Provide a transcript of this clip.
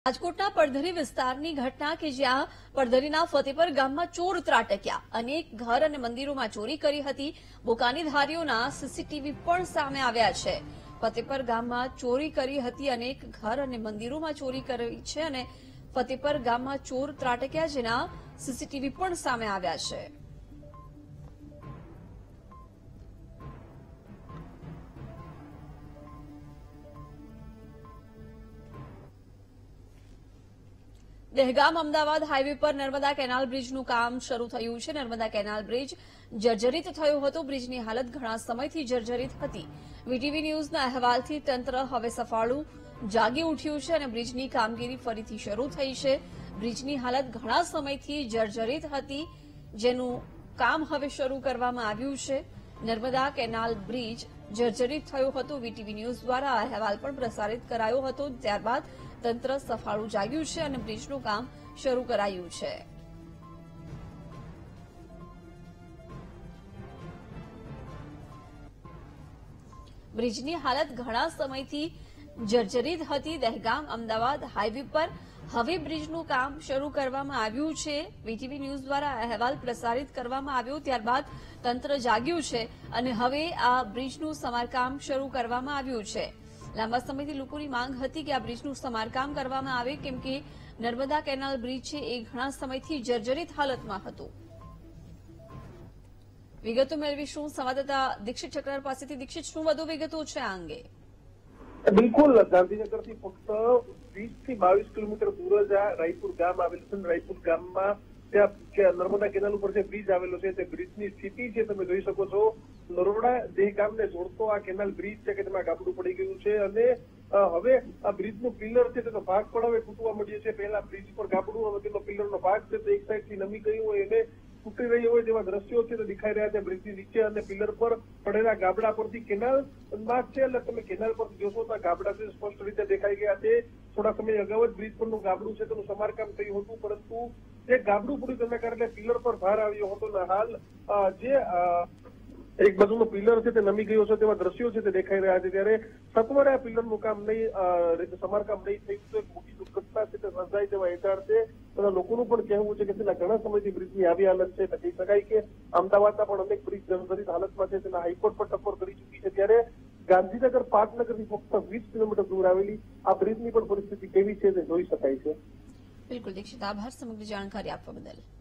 રાજકોટના પડધરી વિસ્તારની ઘટના કે જ્યાં પડધરીના ફતેપર ગામમાં ચોર ત્રાટક્યા, અનેક ઘર અને મંદિરોમાં ચોરી કરી હતી. બુકાનીધારીઓના સીસીટીવી પણ સામે આવ્યા છે. ફતેપર ગામમાં ચોરી કરી હતી, અનેક ઘર અને મંદિરોમાં ચોરી કરી છે અને ફતેપર ગામમાં ચોર ત્રાટક્યા, જેના સીસીટીવી પણ સામે આવ્યા છે. દહેગામ અમદાવાદ હાઈવે પર નર્મદા કેનાલ બ્રિજનું કામ શરૂ થયું છે. નર્મદા કેનાલ બ્રિજ જર્જરિત થયો હતો. બ્રિજની હાલત ઘણા સમયથી જર્જરિત હતી. વીટીવી ન્યૂઝના અહેવાલથી તંત્ર હવે સફાળું જાગી ઉઠ્યું છે અને બ્રિજની કામગીરી ફરીથી શરૂ થઈ છે. બ્રિજની હાલત ઘણા સમયથી જર્જરિત હતી, જેનું કામ હવે શરૂ કરવામાં આવ્યું છે. નર્મદા કેનાલ બ્રિજ જર્જરિત થયો હતો. વીટીવી ન્યૂઝ દ્વારા આ અહેવાલ પણ પ્રસારિત કરાયો હતો. ત્યારબાદ તંત્ર સફાળું જાગ્યું છે અને બ્રિજનું કામ શરૂ કરાયું છે. બ્રિજની હાલત ઘણા સમયથી જર્જરિત હતી. દહેગામ અમદાવાદ હાઈવે પર હવે બ્રિજનું કામ શરૂ કરવામાં આવ્યું છે. વીટીવી ન્યૂઝ દ્વારા અહેવાલ પ્રસારિત કરવામાં આવ્યો, ત્યારબાદ તંત્ર જાગ્યું છે અને હવે આ બ્રિજનું સમારકામ શરૂ કરવામાં આવ્યું છે. લાંબા સમયથી લોકોની માંગ હતી કે આ બ્રિજનું સમારકામ કરવામાં આવે, કેમ કે નર્મદા કેનાલ બ્રિજ છે એ ઘણા સમયથી જર્જરિત હાલતમાં હતું. વિગતો મેળવીશું સંવાદદાતા દીક્ષિત ચક્રર પાસેથી. દીક્ષિત, શું વધુ વિગતો છે આ અંગે? બિલકુલ, ગાંધીનગરથી ફક્ત 20 થી 22 કિલોમીટર દૂર જ આ રાયપુર ગામ આવેલું છે. રાયપુર ગામમાં ત્યાં નર્મદા કેનાલ ઉપર જે બ્રિજ આવેલો છે તે બ્રિજની સ્થિતિ છે તમે જોઈ શકો છો. નરોડા દહેગામને જોડતો આ કેનાલ બ્રિજ છે કે તેમાં ગાબડું પડી ગયું છે અને હવે આ બ્રિજનું પિલર છે તેનો ભાગ પણ હવે તૂટવા મળ્યો છે. પહેલા બ્રિજ પર ગાબડું, હવે તેનો પિલરનો ભાગ છે તે એક સાઈડથી નમી ગયું હોય એને તૂટી રહ્યો હોય તેવા દ્રશ્યો છે તે દેખાઈ રહ્યા છે બ્રિજની નીચે. અને પિલર પર પડેલા ગાબડા પરથી કેનાલમાં છે એટલે તમે કેનાલ પર જોશો તો ગાબડા છે સ્પષ્ટ રીતે દેખાઈ ગયા છે. થોડા સમય અગાઉ જ બ્રિજ પરનું ગાબડું છે તેનું સમારકામ થયું હતું, પરંતુ જે ગાબડું પડ્યું તેના કારણે પિલર પર ભાર આવ્યો હતો અને હાલ જે એક બાજુનો પિલર છે તે નમી ગયો છે તેવા દ્રશ્યો છે તે દેખાઈ રહ્યા છે. ત્યારે સત્વરે આ પિલરનું કામ નહીં, સમારકામ નહીં થયું તો એક મોટી દુર્ઘટના છે તે સર્જાય તેવા હેઠળ છે. બધા લોકોનું પણ કહેવું છે કે છેલ્લા ઘણા સમયથી બ્રિજની આવી હાલત છે. કહી શકાય કે અમદાવાદના પણ અનેક બ્રિજ જર્જરિત હાલતમાં છે, તેના હાઈકોર્ટ પર ટકોર કરી ચૂકી છે. ત્યારે ગાંધીનગર પાટનગરથી ફક્ત 20 કિલોમીટર દૂર આવેલી આ બ્રિજની પણ પરિસ્થિતિ કેવી છે તે જોઈ શકાય છે. બિલકુલ દીક્ષિત, આભાર સમગ્ર જાણકારી આપવા બદલ.